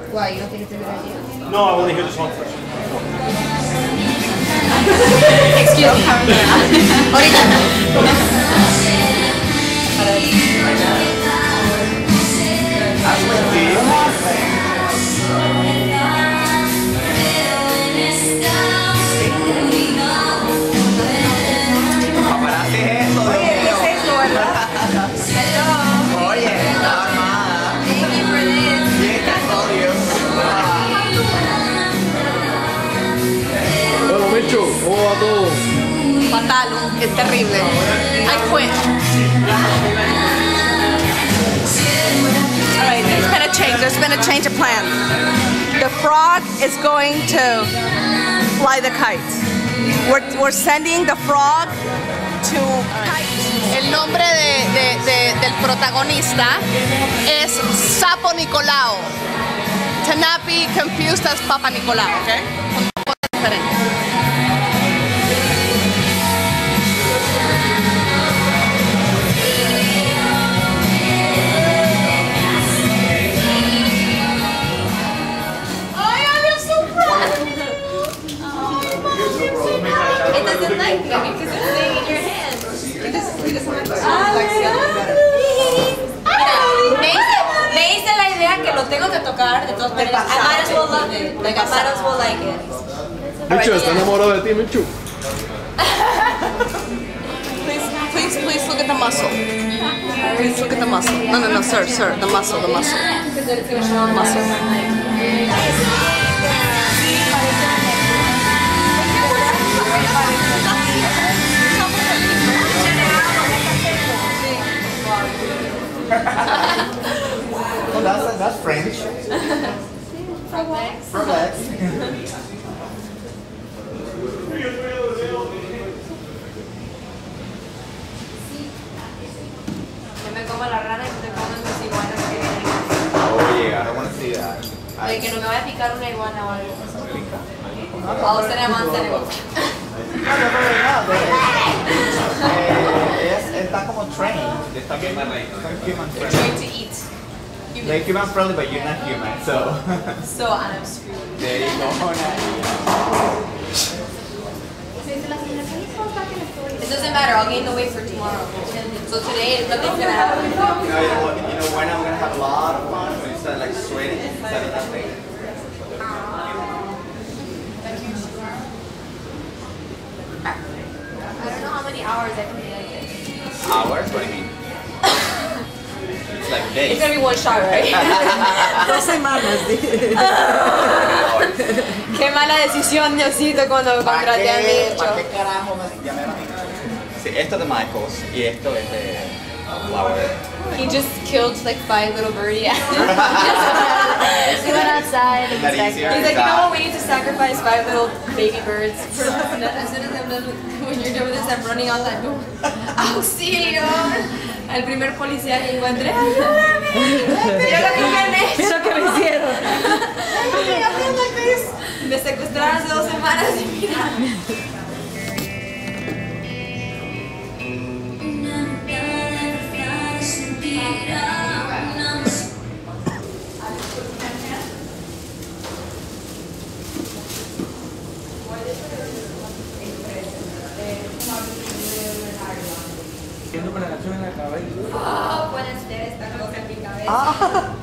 Why? You don't think it's a good idea? No, I want to hear the song first. Excuse me. Ahorita. Fatal, es terrible. I quit. Alright, there's been a change of plan. The frog is going to fly the kite. We're sending the frog to kite. El nombre del protagonista es Sapo Nicolao. To not be confused as Papa Nicolao, ¿ok? Me hice la idea que lo tengo que tocar de todas maneras. I might as well love it. Like, I might as well like it. Michu, está enamorado de ti, Michu. Please look at the muscle. Please look at the muscle. No, sir, the muscle. Muscle. Oh, that's French. Frog legs? Frog legs. Yo me como la rana y tú te comes las iguanas que vienen. Oh yeah, I don't want to see that. Oye, que no me vaya a picar una iguana o algo. Todos tenemos cerebro. Está como trained. Está human friendly. Trying to eat. They're human friendly, but you're not human, so. So, and I'm screwed. There you go. It doesn't matter, I'll gain the weight for tomorrow. So today, nothing's gonna happen. You know when I'm gonna have a lot of fun when you start like sweating instead of that thing. I don't know how many hours I can be like this. Hours? What do you mean? It's like days. It's gonna be one shot, right? 2 semanas. Qué mala decisión, Diosito, cuando contraté a mi ¿Para qué carajo me llamé a mí? Sí, esto es de Michaels y esto es de Flower. He just killed like 5 little birdie ants. He went outside and he's like, you know what, we need to sacrifice 5 little baby birds. As soon as I'm done with, when you're done with this, I'm running out that door. ¡Auxilio! Al primer policía que encuentre, ¡ayúdame! ¡Mira lo que me han hecho! Mira lo que me hicieron. Me secuestraron hace 2 semanas y mira. Siento con la canción en la cabeza. Oh, puede ser esta cosa en mi cabeza.